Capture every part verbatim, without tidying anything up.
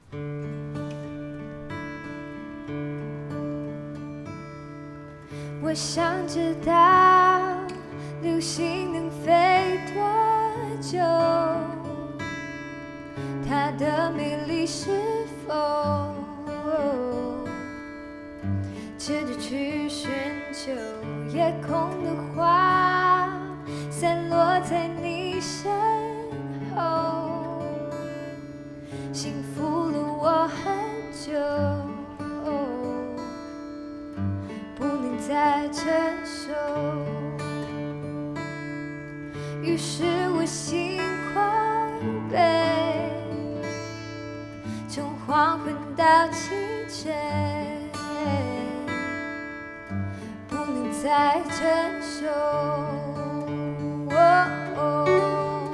我想知道流星能飞多久，它的美丽是否值得去寻求？夜空的花散落在你身后，幸福了我很久，不能再承受。于是我心狂悲，从黄昏到清晨，不能再承受。哦哦，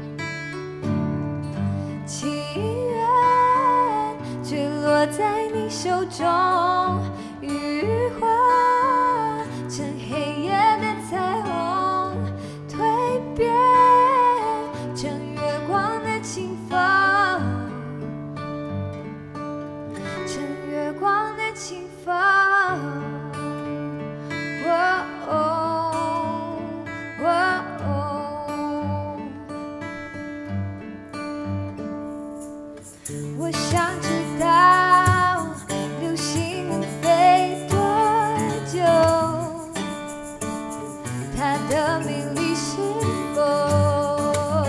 情人坠落在你手中，余华成黑夜的彩虹，蜕变成月光的清风，成月光的清风。哦哦哦哦，我想知道流星能飞多久，它的美丽是否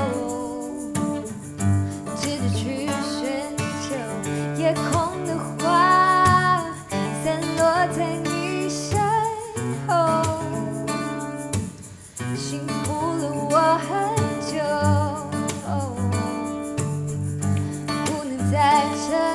值得去寻求？夜空的花散落在你身后，幸福了我很久，不能再承